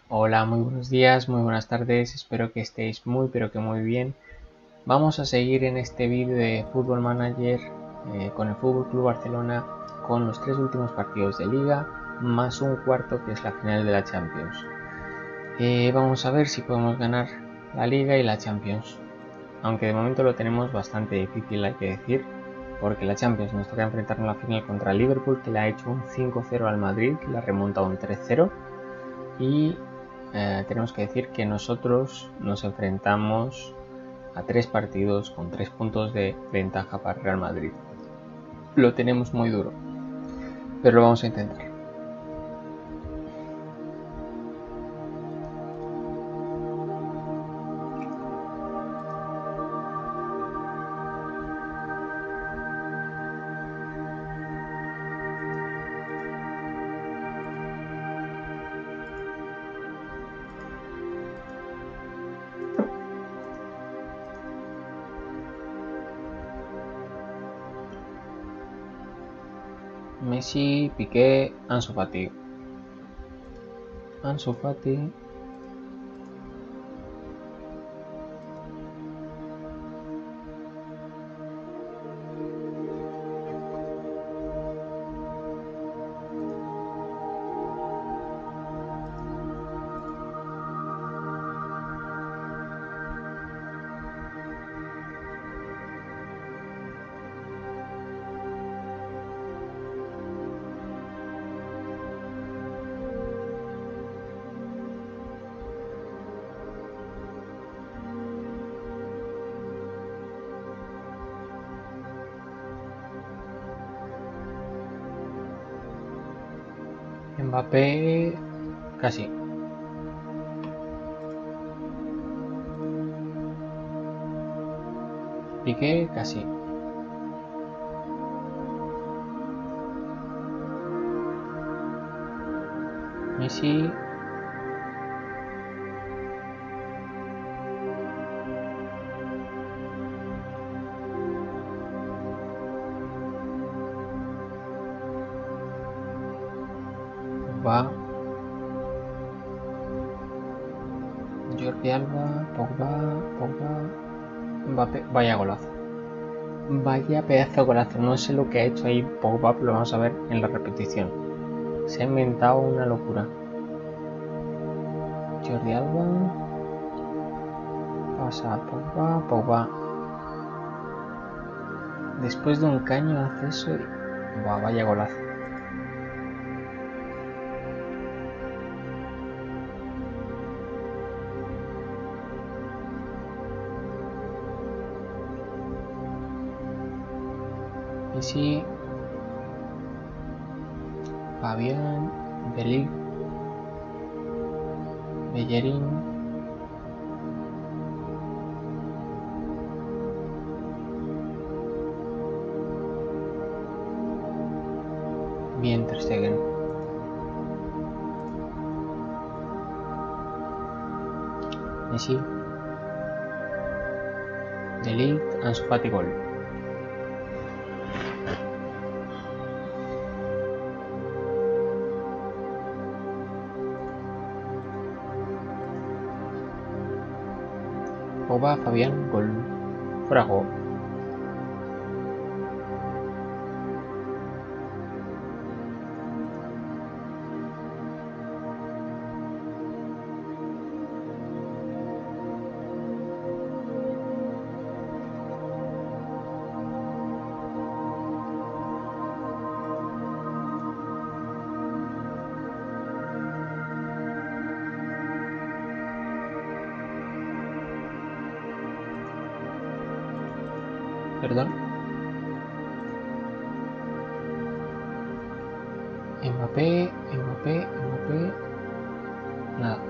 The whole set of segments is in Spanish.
Hola, muy buenos días, muy buenas tardes, espero que estéis muy pero que muy bien. Vamos a seguir en este vídeo de Football Manager con el Fútbol Club Barcelona con los 3 últimos partidos de Liga más un cuarto que es la final de la Champions. Vamos a ver si podemos ganar la Liga y la Champions, aunque de momento lo tenemos bastante difícil, hay que decir, porque la Champions nos toca enfrentarnos a la final contra el Liverpool, que le ha hecho un 5-0 al Madrid, le ha remontado un 3-0 y tenemos que decir que nosotros nos enfrentamos a 3 partidos con 3 puntos de ventaja para Real Madrid. Lo tenemos muy duro, pero lo vamos a intentar. Messi, Piqué, Ansu Fati. Ansu Fati. Mbappé, casi. Piqué, casi. Messi, Pogba, Jordi Alba, Pogba, Mbappé. Vaya golazo. Vaya pedazo de golazo. No sé lo que ha hecho ahí Pogba, pero lo vamos a ver en la repetición. Se ha inventado una locura. Jordi Alba. Pasa a Pogba. Después de un caño hace eso y... Buah, vaya golazo. Messi, Fabián, De Ligt, Bellerín, bien Ter Stegen. Messi, De Ligt, Ansu Fati, gol. Pogba, Fabián, gol. Fuera juego. Perdón. Mbappé. Nada.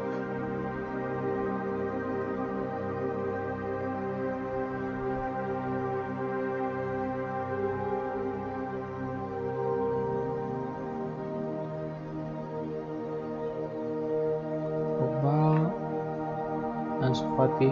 Pogba, Ansu Fati.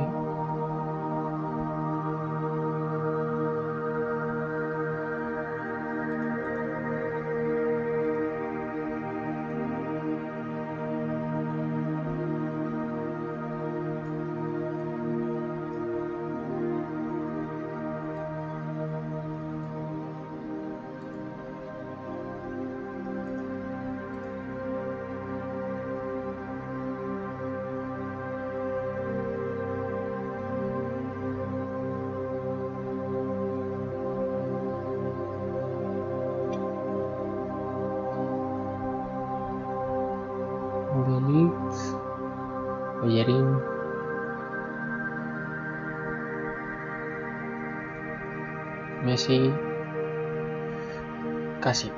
Ligt, Bellerín, Messi, casi.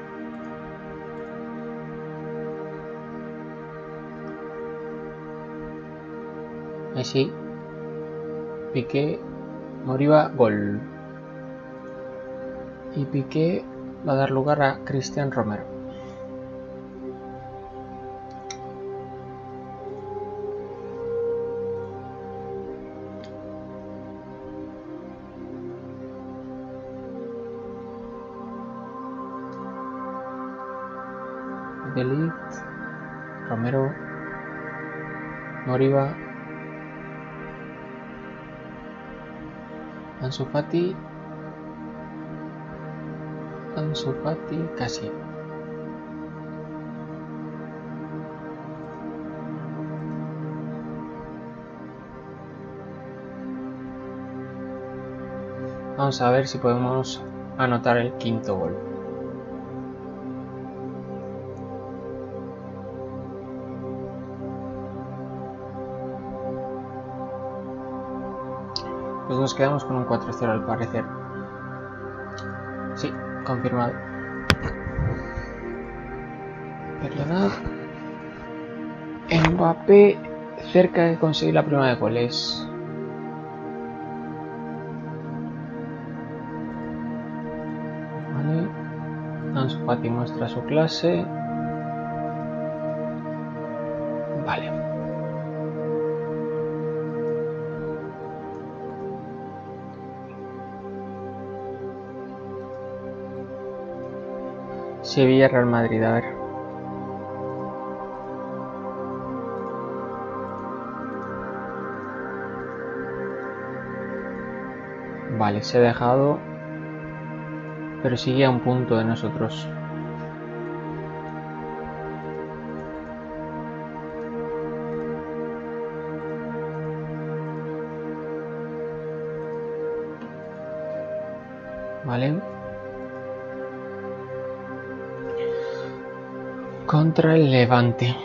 Messi, Piqué, Moriba, gol. Y Piqué va a dar lugar a Cristian Romero. De Ligt, Romero, Moriba, Ansu Fati, casi. Vamos a ver si podemos anotar el quinto gol. Pues nos quedamos con un 4-0 al parecer. Sí, confirmado. Perdonad. Mbappé cerca de conseguir la prima de goles. Vale. Ansu Fati muestra su clase. Vale. Sevilla Real Madrid, a ver. Vale, se ha dejado, pero sigue a un punto de nosotros. Vale. Contra el Levante.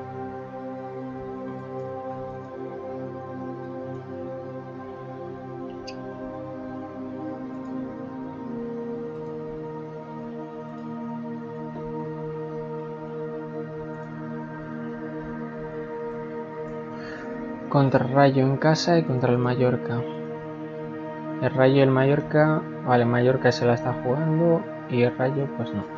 Contra el Rayo en casa y contra el Mallorca. El Rayo y el Mallorca. Vale, Mallorca se la está jugando y el Rayo pues no.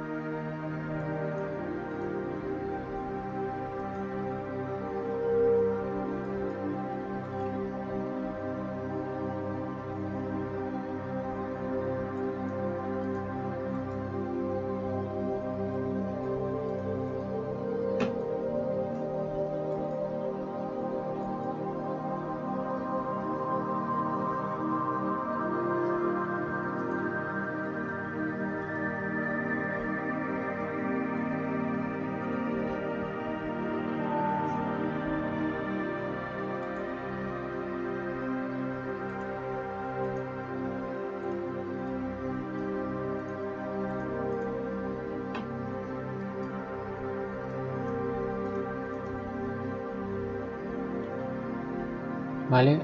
Vale.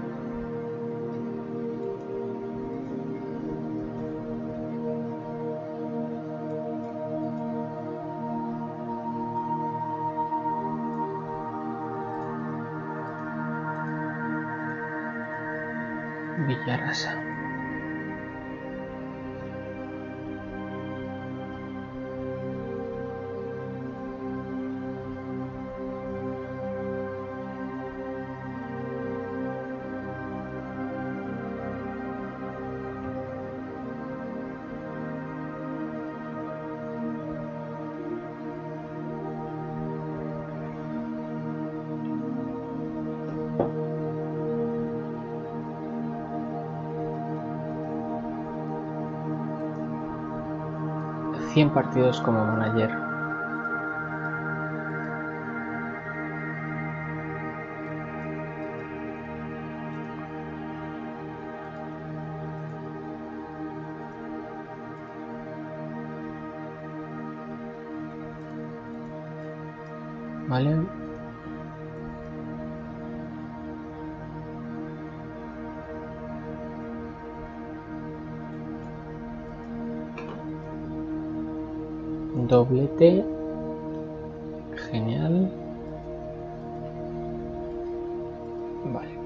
Villarasa. ...100 partidos como manager. Vale. Doblete. Genial. Vale.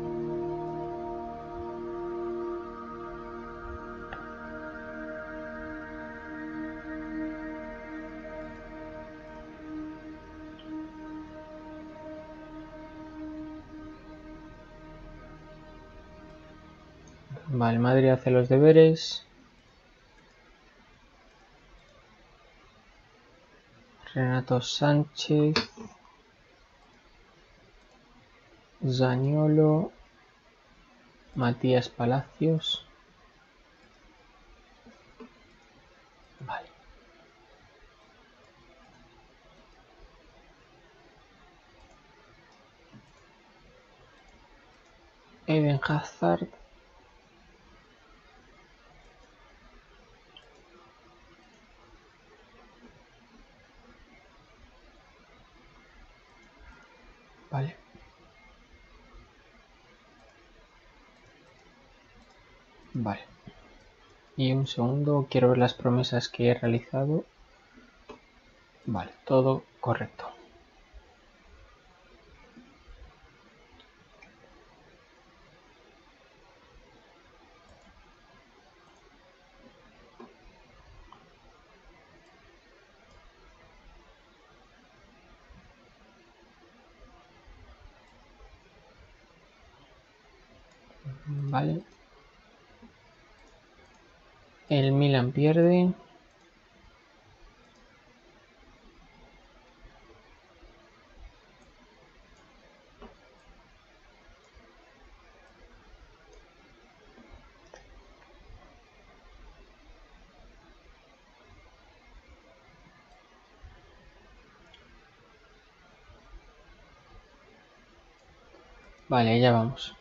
Vale, Madrid hace los deberes. Renato Sánchez. Zaniolo. Matías Palacios. Vale. Eden Hazard. Vale. Vale. Y un segundo, quiero ver las promesas que he realizado. Vale, todo correcto. Vale. El Milan pierde. Vale, ya vamos.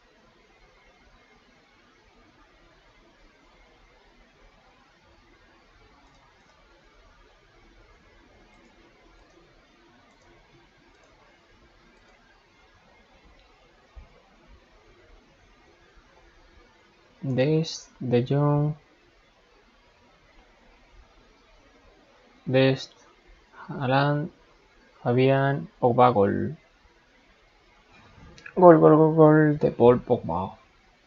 Dest, De Jong, Dest, Haaland, Fabián, Pogba, gol. Gol, gol, gol, gol de Paul Pogba.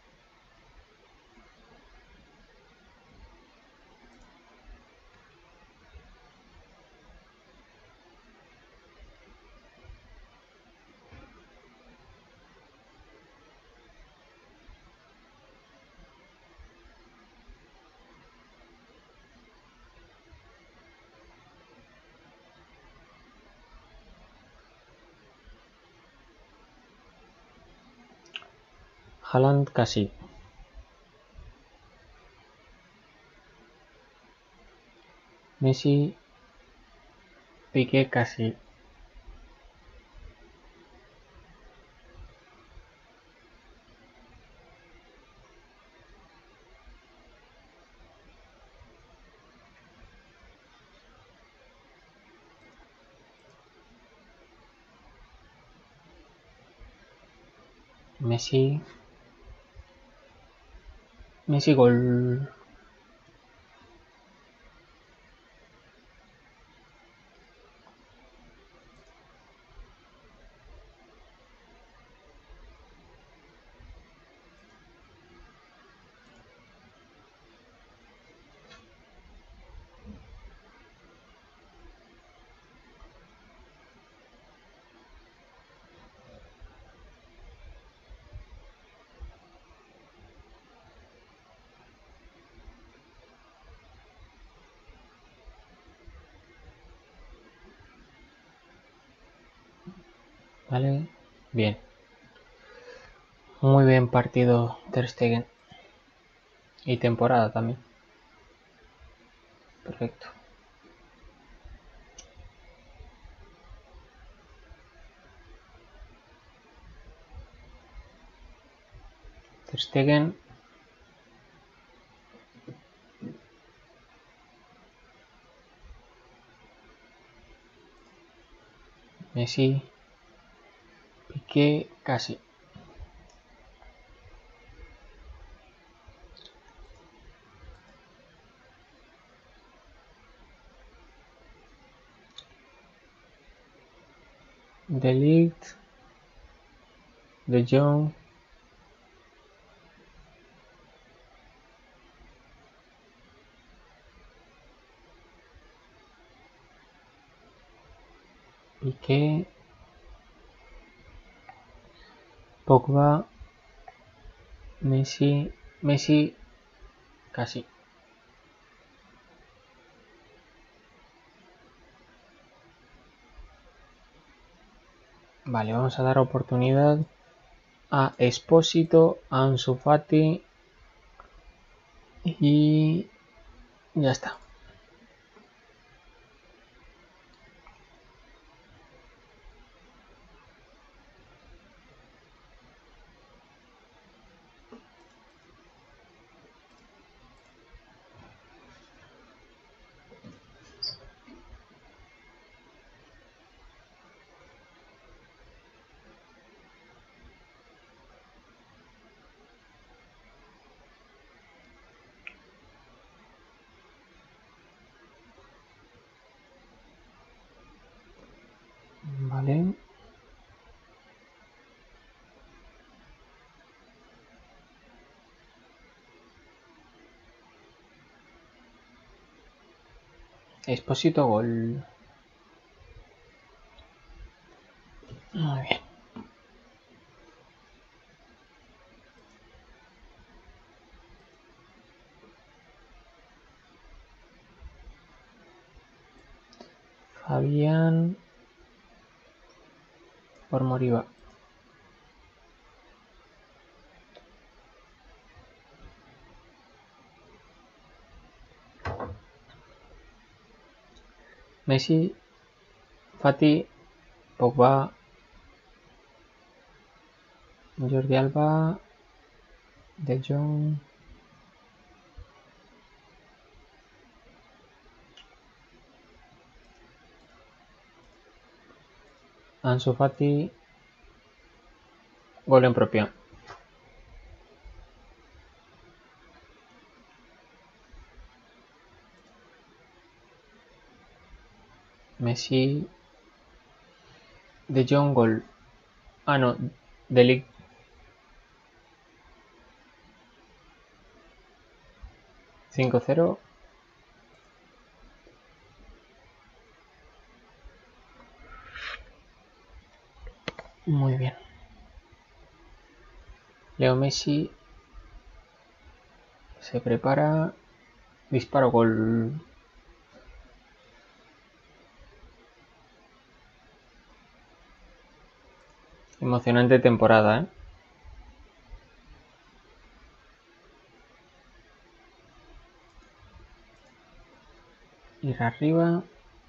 Haaland casi. Messi, Piqué casi. Messi, Messi gol. Vale, bien. Muy bien partido Ter Stegen. Y temporada también. Perfecto. Ter Stegen. Messi, Piqué, casi. De Ligt, De Jong, Piqué, Pogba, Messi, casi. Vale, vamos a dar oportunidad a Expósito, a Ansu Fati y ya está. Vale. Expósito, gol. Muy bien. Fabián por Moriba. Messi, Fati, Pogba, Jordi Alba, De Jong, Ansu Fati, gol en propia. Messi, De Jong, gol. Ah, no, De Ligt. $5-0. Muy bien. Leo Messi se prepara. Disparo, gol. Emocionante temporada, ¿eh? Ir arriba.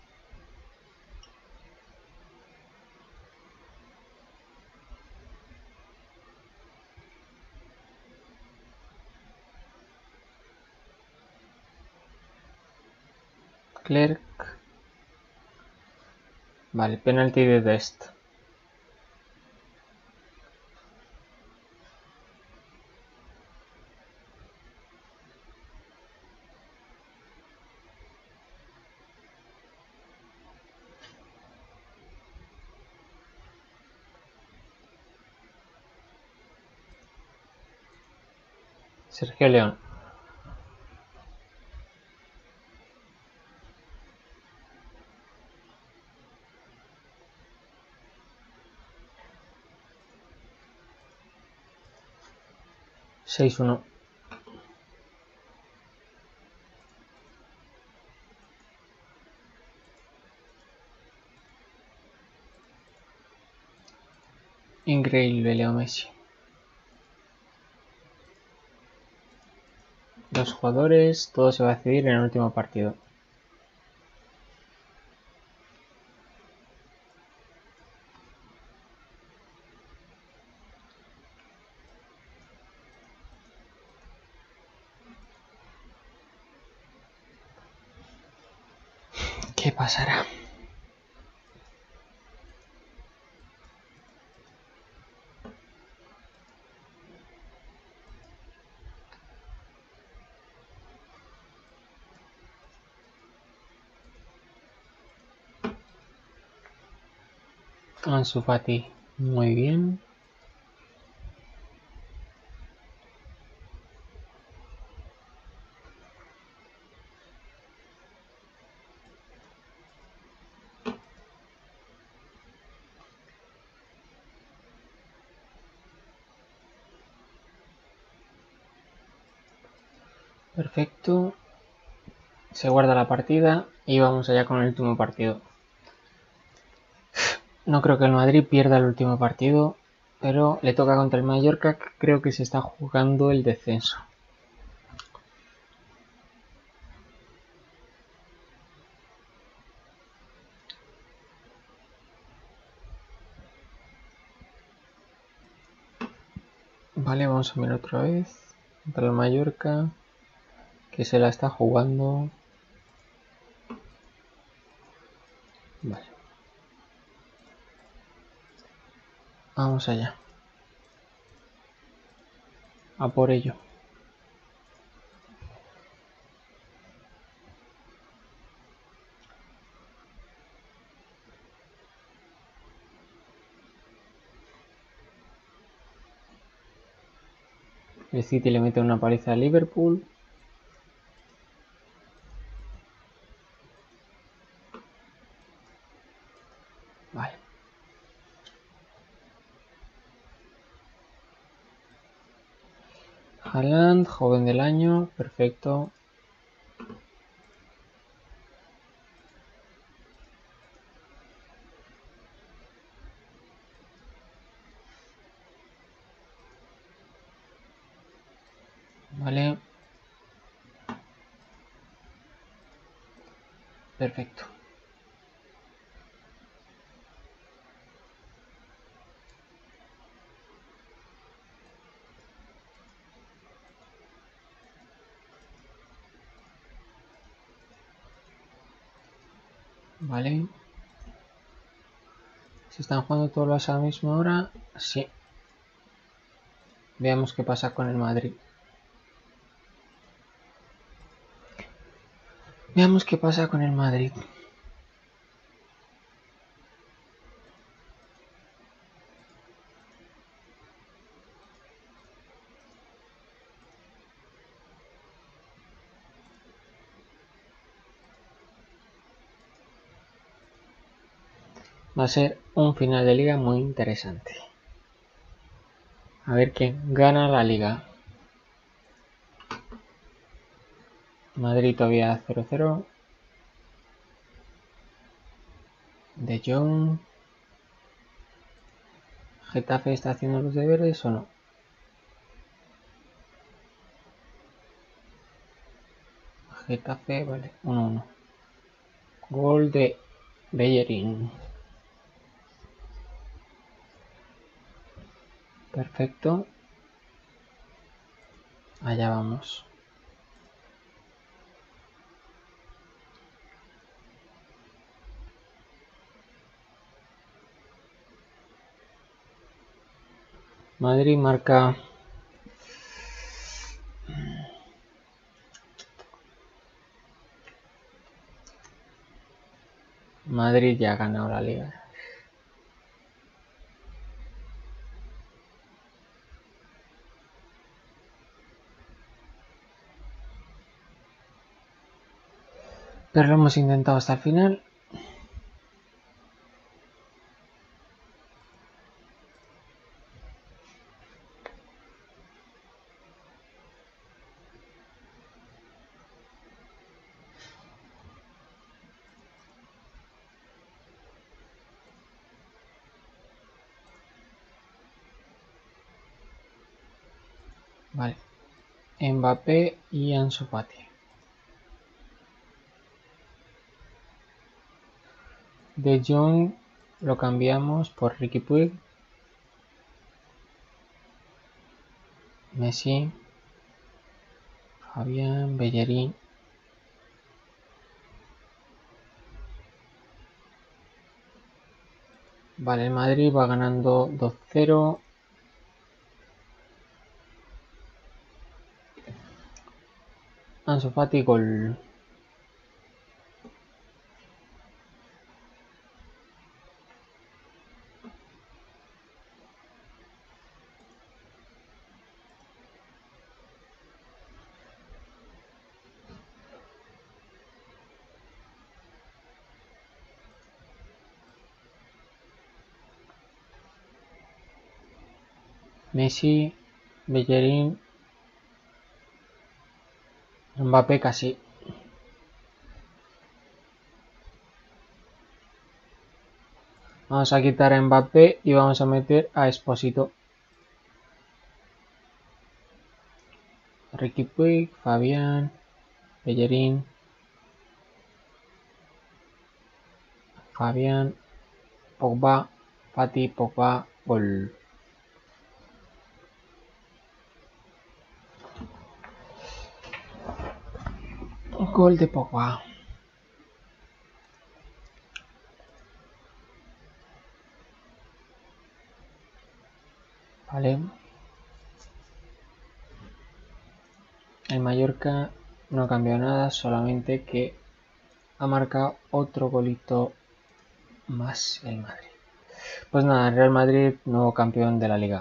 Clerc. Vale, penalti de Dest. Sergio León. $6-1. Increíble, Leo Messi. Dos jugadores, todo se va a decidir en el último partido. ¿Qué pasará? Ansu Fati, muy bien. Perfecto. Se guarda la partida y vamos allá con el último partido. No creo que el Madrid pierda el último partido, pero le toca contra el Mallorca, que creo que se está jugando el descenso. Vale, vamos a ver otra vez. Contra el Mallorca, que se la está jugando. Vale. Vamos allá. A por ello. El City le mete una paliza a Liverpool. Vale. Haaland, joven del año, perfecto. Vale. Perfecto. Vale. ¿Se están jugando todos a la misma hora? Sí. Veamos qué pasa con el Madrid. Veamos qué pasa con el Madrid. Va a ser un final de liga muy interesante. A ver quién gana la liga. Madrid todavía 0-0. De Jong. Getafe está haciendo los deberes o no. Getafe, vale, 1-1. Gol de Bellerín. Perfecto. Allá vamos. Madrid marca. Madrid ya ha ganado la liga. Pero lo hemos intentado hasta el final. Vale. Mbappé y Ansu Fati. De Jong lo cambiamos por Ricky Puig. Messi. Fabián, Bellerín. Vale, el Madrid va ganando 2-0. Ansu Fati, gol. Messi, Bellerín, Mbappé casi. Vamos a quitar a Mbappé y vamos a meter a Esposito. Riqui Puig, Fabián, Bellerín, Fabián, Pogba, Fati, Pogba, gol. Gol de Pogba. Vale. El Mallorca no ha cambiado nada, solamente que ha marcado otro golito más el Madrid. Pues nada, Real Madrid, nuevo campeón de la liga.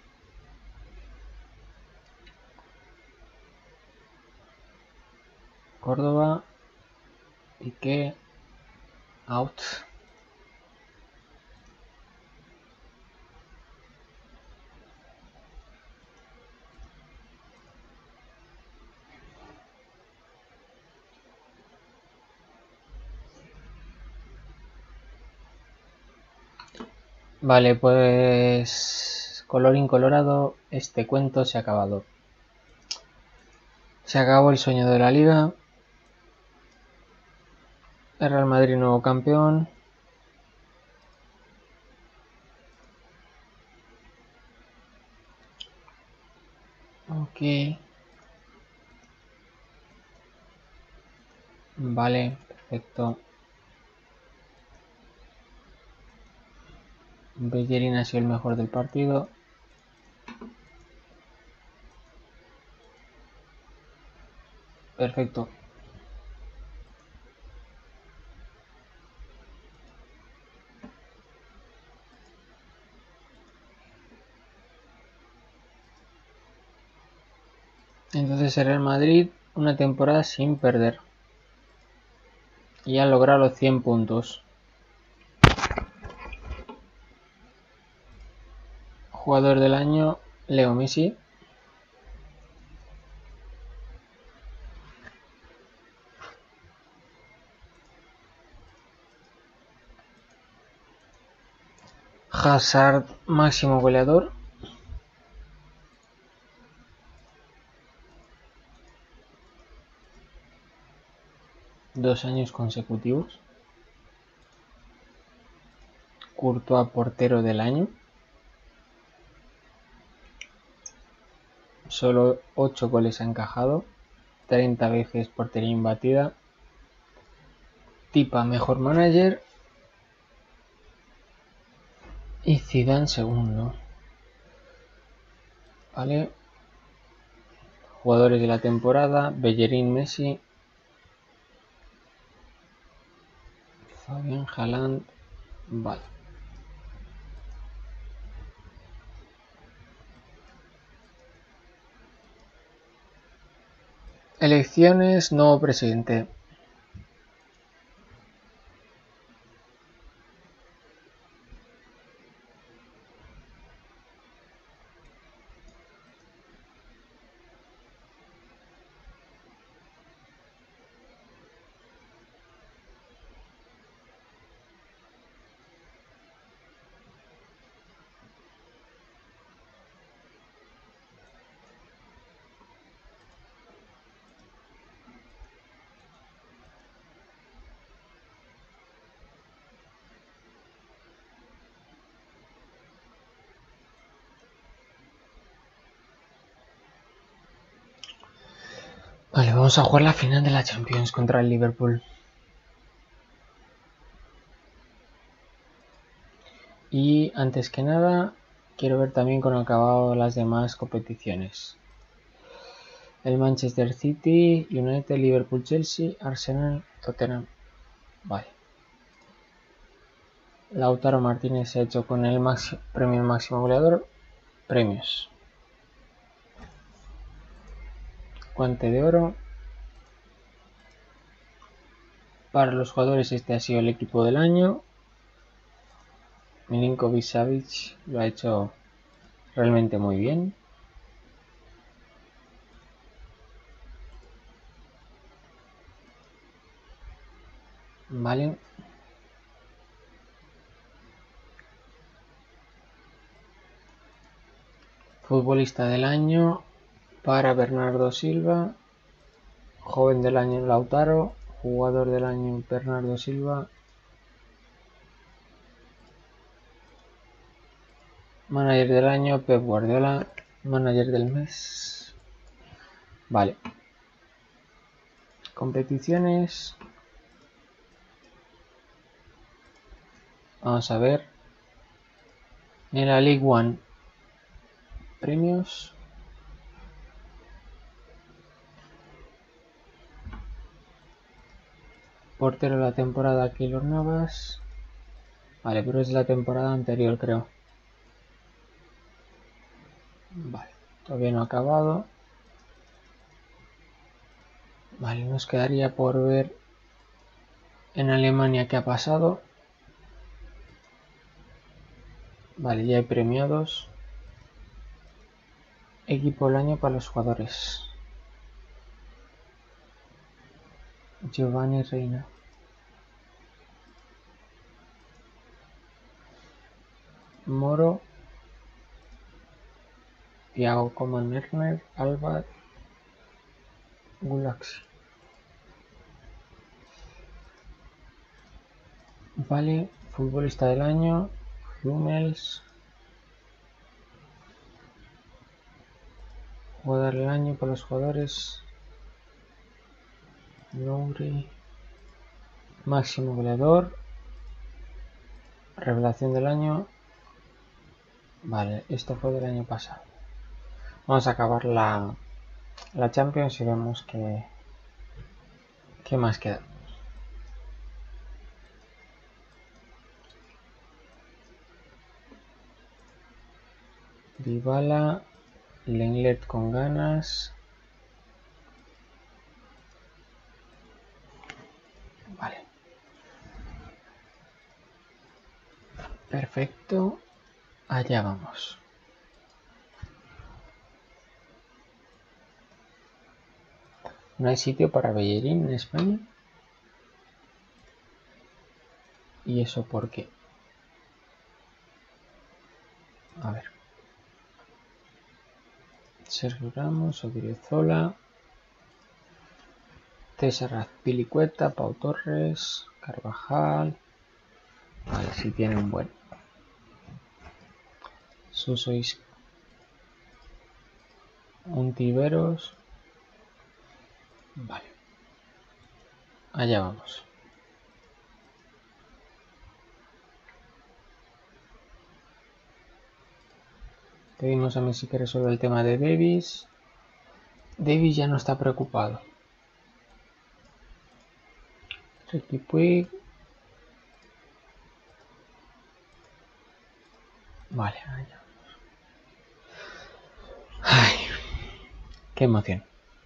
Córdoba, Piqué, out. Vale, pues colorín colorado, este cuento se ha acabado. Se acabó el sueño de la liga. El Real Madrid nuevo campeón. Ok. Vale, perfecto. Bellerín ha sido el mejor del partido. Perfecto. Entonces el Real Madrid una temporada sin perder. Y ha logrado los 100 puntos. Jugador del año, Leo Messi. Hazard, máximo goleador. Dos años consecutivos. Courtois, portero del año. Solo 8 goles ha encajado. 30 veces portería imbatida. Tipa, mejor manager. Y Zidane segundo. Vale. Jugadores de la temporada. Bellerín, Messi. Fabián, Haaland. Vale. Elecciones, nuevo presidente. Vale, vamos a jugar la final de la Champions contra el Liverpool. Y antes que nada, quiero ver también cómo han acabado las demás competiciones. El Manchester City, United, Liverpool, Chelsea, Arsenal, Tottenham. Vale. Lautaro Martínez se ha hecho con el premio máximo goleador. Premios. Guante de oro. Para los jugadores este ha sido el equipo del año. Milinkovic Savic lo ha hecho realmente muy bien. Vale. Futbolista del año para Bernardo Silva. Joven del año Lautaro. Jugador del año Bernardo Silva. Manager del año Pep Guardiola. Manager del mes. Vale. Competiciones. Vamos a ver. En la League One. Premios. Portero de la temporada Keylor Navas. Vale, pero es la temporada anterior, creo. Vale, todavía no ha acabado. Vale, nos quedaría por ver en Alemania qué ha pasado. Vale, ya hay premiados. Equipo del año para los jugadores. Giovanni Reina. Moro. Thiago Coman Erner. Alba. Gulaxi. Vale, futbolista del año. Hummels. Jugador del año para los jugadores. Nouri. Máximo goleador. Revelación del año. Vale, esto fue del año pasado. Vamos a acabar la Champions y vemos qué más queda. Dybala, Lenglet con ganas. Vale. Perfecto. Allá vamos. ¿No hay sitio para Bellerín en España? ¿Y eso por qué? A ver. Sergio Ramos, Odriozola, César Azpilicueta, Pau Torres, Carvajal. Vale, si tiene un buen. Susois, Untiveros. Vale. Allá vamos. Pedimos a Messi que resuelva el tema de Davis. Davis ya no está preocupado. Ricky Puig. Vale, allá. Ay, qué emoción.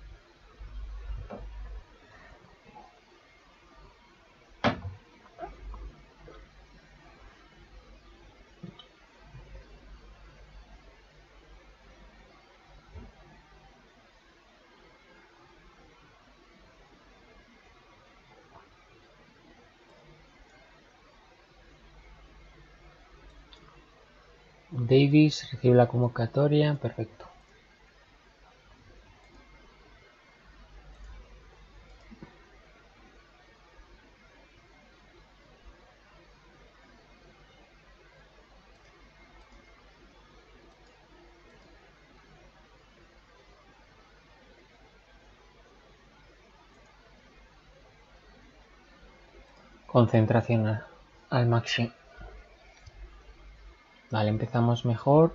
Davis recibe la convocatoria, perfecto. Concentración al máximo. Vale, empezamos mejor.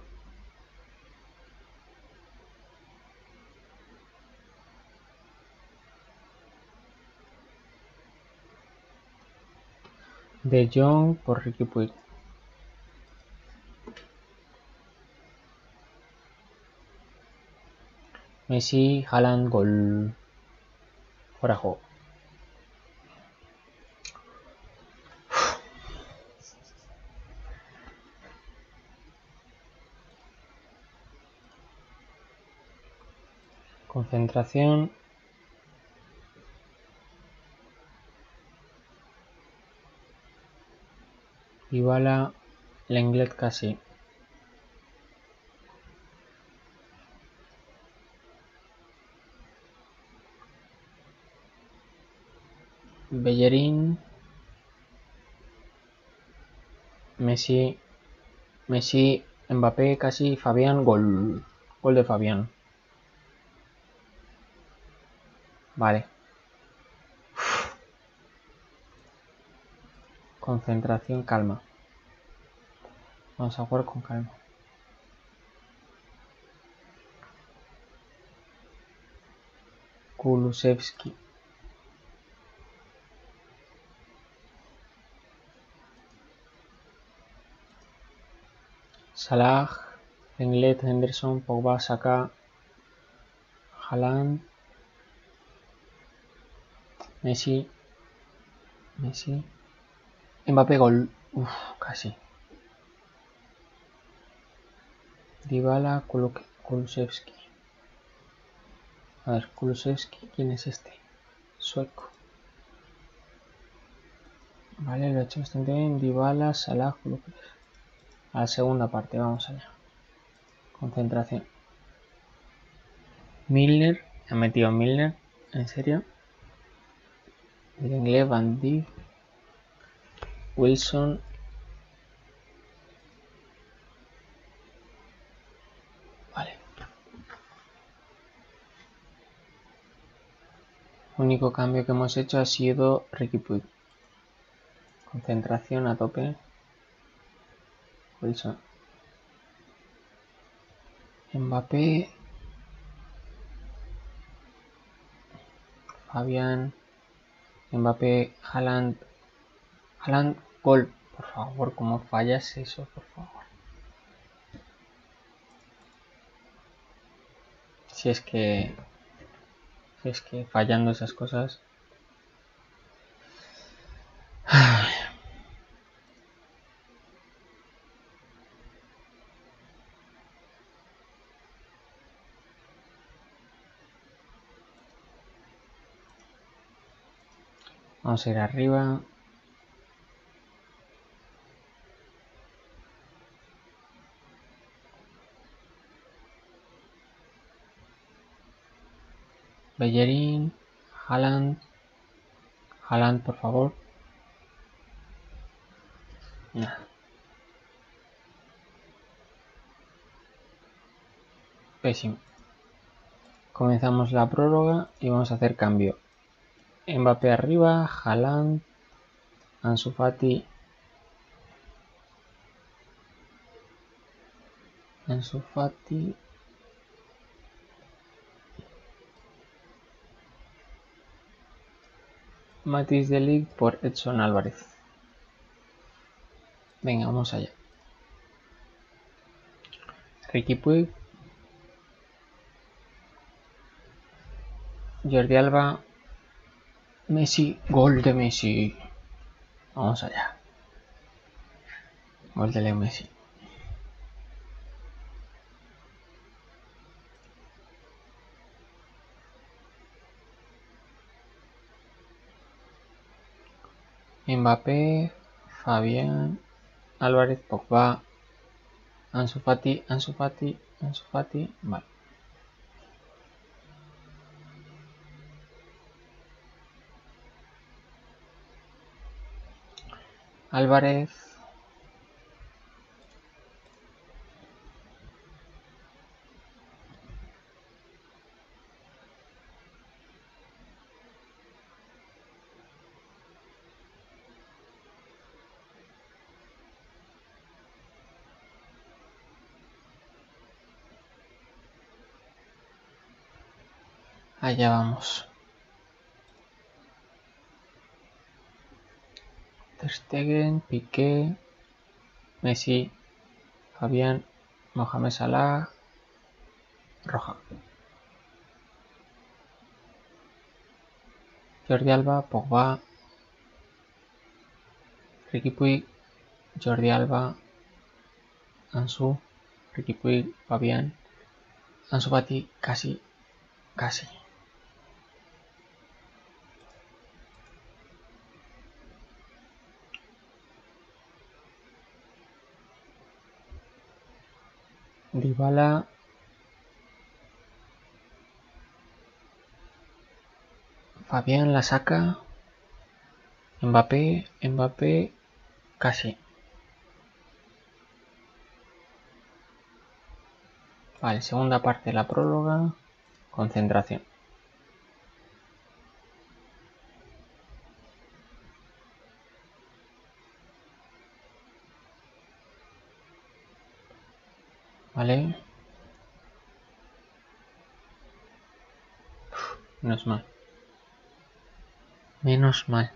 De Jong por Ricky Puig. Messi, Haaland, gol. Fuera juego. Concentración. Dybala, Lenglet casi. Bellerín. Messi, Mbappé casi, Fabián, gol. Gol de Fabián. Vale. Concentración, calma. Vamos a jugar con calma. Kulusevski. Salah, Lenglet, Henderson, Pogba, Saka, Haaland, Messi, Mbappé, gol. Uf, casi. Dybala, Kulusevski. A ver, Kulusevski, ¿quién es este? Sueco. Vale, lo he hecho bastante bien. Dybala, Salah, Kulusevski. A la segunda parte, vamos allá. Concentración. Milner, ha metido Milner, ¿en serio? Lenglet, Van Dijk, Wilson. Vale. Único cambio que hemos hecho ha sido Riqui Puig. Concentración a tope. Wilson. Mbappé. Fabián. Mbappé. Haaland. Haaland, gol. Por favor, ¿cómo fallas eso? Por favor. Si es que fallando esas cosas. Vamos a ir arriba. Bellerín. Haaland. Haaland, por favor. Nah. Pésimo. Comenzamos la prórroga y vamos a hacer cambio. Mbappé arriba, Haaland, Ansu Fati, Matthijs de Ligt por Edson Álvarez. Venga, vamos allá. Riqui Puig, Jordi Alba, Messi, gol de Messi. Vamos allá. Gol de Leo Messi. Mbappé, Fabián, Álvarez, Pogba, Ansu Fati, vale. Álvarez, allá vamos. Ter Stegen, Piqué, Messi, Fabián, Mohamed Salah, roja. Jordi Alba, Pogba, Riqui Puig, Jordi Alba, Ansu, Riqui Puig, Fabián, Ansu Fati, casi. Casi. Dybala. Fabián la saca. Mbappé, casi. Vale, segunda parte de la próloga. Concentración. Vale. Menos mal. Menos mal.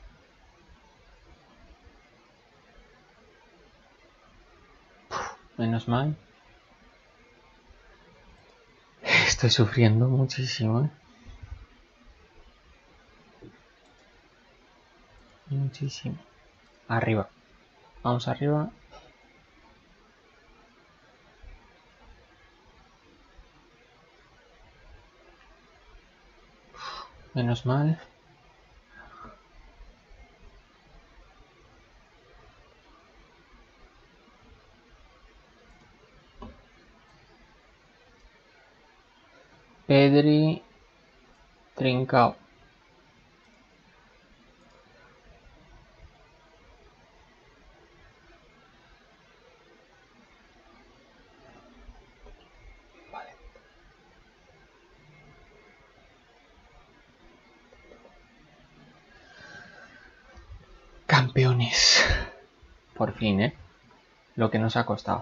Menos mal. Estoy sufriendo muchísimo, ¿eh? Muchísimo. Arriba. Vamos arriba. Menos mal. Pedri. Trincao. Vale. Campeones. Por fin, ¿eh? Lo que nos ha costado.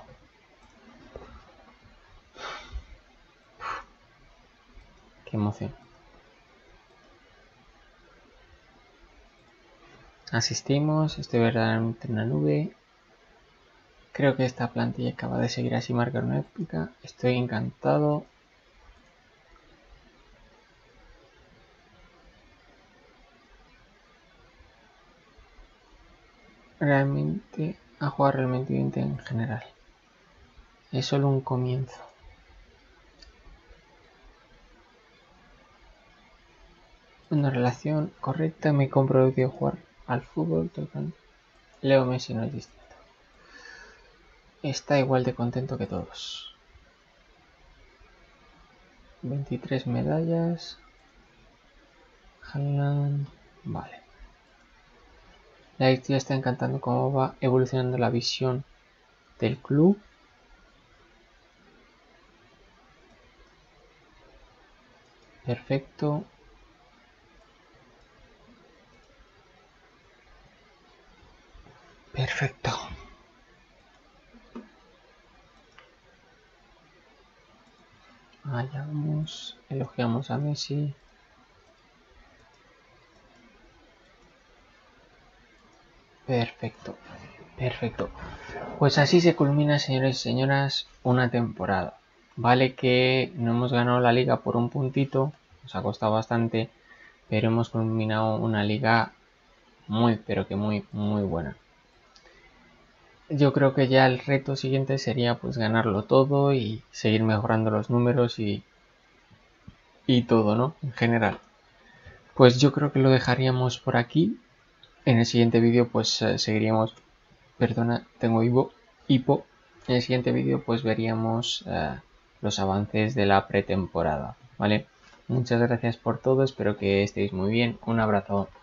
Qué emoción. Asistimos, estoy verdaderamente en una nube. Creo que esta plantilla acaba de seguir así, marcar una épica. Estoy encantado. Realmente ha jugado realmente bien en general. Es solo un comienzo. Una relación correcta, me he comprometido a jugar al fútbol tocando. Leo Messi no es distinto. Está igual de contento que todos. 23 medallas. Haaland. Vale. La directiva está encantando cómo va evolucionando la visión del club. Perfecto. Perfecto. Allá vamos. Elogiamos a Messi. Perfecto. Perfecto. Pues así se culmina, señores y señoras, una temporada. Vale que no hemos ganado la liga por un puntito. Nos ha costado bastante. Pero hemos culminado una liga muy, pero que muy, muy buena. Yo creo que ya el reto siguiente sería pues ganarlo todo y seguir mejorando los números y todo, ¿no? En general. Pues yo creo que lo dejaríamos por aquí. En el siguiente vídeo pues seguiríamos... Perdona, tengo hipo. En el siguiente vídeo pues veríamos los avances de la pretemporada, ¿vale? Muchas gracias por todo, espero que estéis muy bien. Un abrazo.